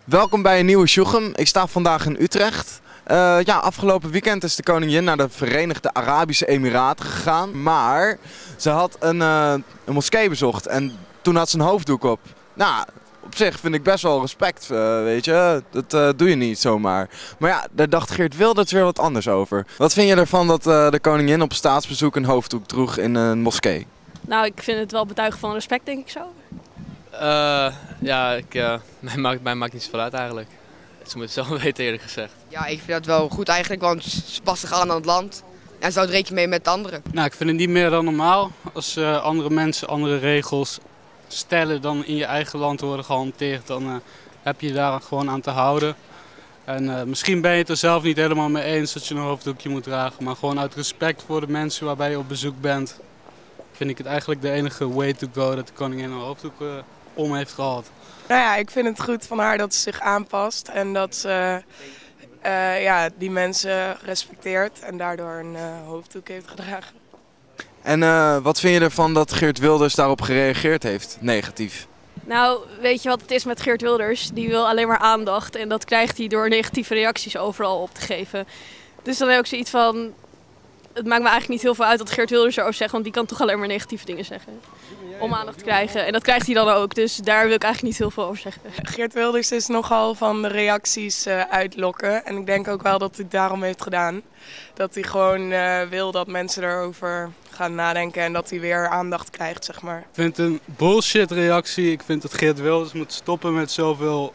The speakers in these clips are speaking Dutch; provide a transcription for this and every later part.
Welkom bij een nieuwe Sjoegem. Ik sta vandaag in Utrecht. Afgelopen weekend is de koningin naar de Verenigde Arabische Emiraten gegaan. Maar ze had een moskee bezocht en toen had ze een hoofddoek op. Nou, op zich vind ik best wel respect, weet je. Dat doe je niet zomaar. Maar ja, daar dacht Geert Wilders weer wat anders over. Wat vind je ervan dat de koningin op staatsbezoek een hoofddoek droeg in een moskee? Nou, ik vind het wel betuigen van respect, denk ik zo. Mij maakt niet zoveel uit eigenlijk. Ze moet het zelf weten, eerlijk gezegd. Ja, ik vind dat wel goed eigenlijk, want ze passen zich aan het land. En ze houdt rekening mee met de anderen. Nou, ik vind het niet meer dan normaal als andere mensen andere regels stellen dan in je eigen land worden gehanteerd. Dan heb je daar gewoon aan te houden. En misschien ben je het er zelf niet helemaal mee eens dat je een hoofddoekje moet dragen. Maar gewoon uit respect voor de mensen waarbij je op bezoek bent, vind ik het eigenlijk de enige way to go dat de koningin een hoofddoek om heeft gehad. Nou ja, ik vind het goed van haar dat ze zich aanpast en dat ze die mensen respecteert en daardoor een hoofddoek heeft gedragen. En wat vind je ervan dat Geert Wilders daarop gereageerd heeft, negatief? Nou, weet je wat het is met Geert Wilders? Die wil alleen maar aandacht en dat krijgt hij door negatieve reacties overal op te geven. Dus dan heb ik zoiets van, het maakt me eigenlijk niet heel veel uit wat Geert Wilders erover zegt, want die kan toch alleen maar negatieve dingen zeggen. Om aandacht te krijgen. En dat krijgt hij dan ook, dus daar wil ik eigenlijk niet heel veel over zeggen. Geert Wilders is nogal van de reacties uitlokken. En ik denk ook wel dat hij het daarom heeft gedaan. Dat hij gewoon wil dat mensen erover gaan nadenken en dat hij weer aandacht krijgt, zeg maar. Ik vind het een bullshit reactie. Ik vind dat Geert Wilders moet stoppen met zoveel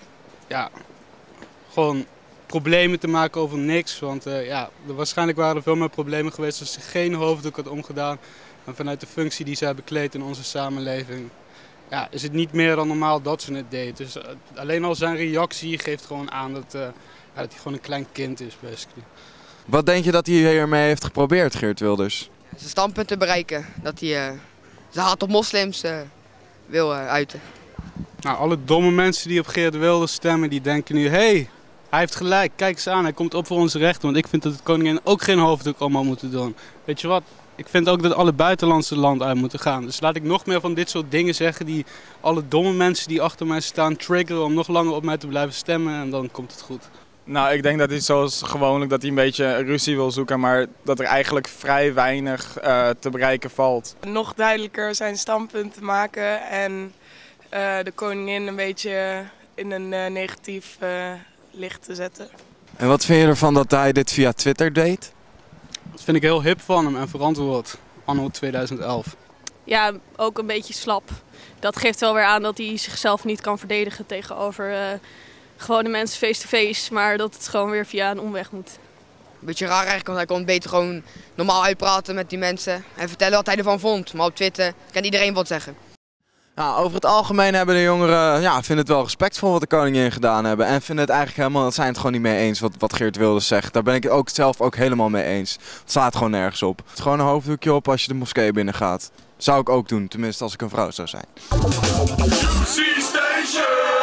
gewoon problemen te maken over niks. Want waarschijnlijk waren er veel meer problemen geweest als ze geen hoofddoek had omgedaan. En vanuit de functie die zij bekleedt in onze samenleving, is het niet meer dan normaal dat ze het deed. Dus alleen al zijn reactie geeft gewoon aan dat hij gewoon een klein kind is, basically. Wat denk je dat hij hiermee heeft geprobeerd, Geert Wilders? Zijn standpunt te bereiken, dat hij zijn haat op moslims wil uiten. Nou, alle domme mensen die op Geert Wilders stemmen, die denken nu, hey, hij heeft gelijk, kijk eens aan, hij komt op voor onze rechten. Want ik vind dat de koningin ook geen hoofddoek allemaal moeten doen. Weet je wat? Ik vind ook dat alle buitenlandse landen uit moeten gaan. Dus laat ik nog meer van dit soort dingen zeggen die alle domme mensen die achter mij staan triggeren om nog langer op mij te blijven stemmen en dan komt het goed. Nou, ik denk dat hij zoals gewoonlijk dat hij een beetje ruzie wil zoeken, maar dat er eigenlijk vrij weinig te bereiken valt. Nog duidelijker zijn standpunt te maken en de koningin een beetje in een negatief licht te zetten. En wat vind je ervan dat hij dit via Twitter deed? Dat vind ik heel hip van hem en verantwoord, anno 2011. Ja, ook een beetje slap. Dat geeft wel weer aan dat hij zichzelf niet kan verdedigen tegenover gewone mensen face-to-face, maar dat het gewoon weer via een omweg moet. Beetje raar eigenlijk, want hij kon beter gewoon normaal uitpraten met die mensen en vertellen wat hij ervan vond. Maar op Twitter kan iedereen wat zeggen. Nou, over het algemeen hebben de jongeren, vinden het wel respectvol wat de koningin gedaan hebben. En vinden het eigenlijk helemaal, zijn het gewoon niet mee eens wat Geert Wilders zegt. Daar ben ik het zelf ook helemaal mee eens. Het slaat gewoon nergens op. Het is gewoon een hoofddoekje op als je de moskee binnen gaat. Zou ik ook doen, tenminste als ik een vrouw zou zijn.